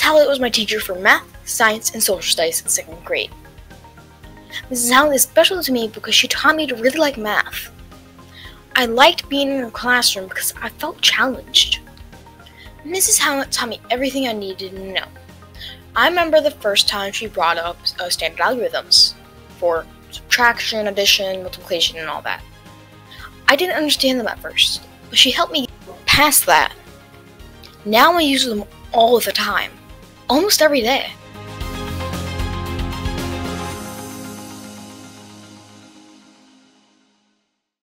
Hallett was my teacher for math, science, and social studies in 2nd grade. Mrs. Hallett is special to me because she taught me to really like math. I liked being in her classroom because I felt challenged. Mrs. Hallett taught me everything I needed to know. I remember the first time she brought up standard algorithms for subtraction, addition, multiplication, and all that. I didn't understand them at first, but she helped me get past that. Now I use them all the time, almost every day.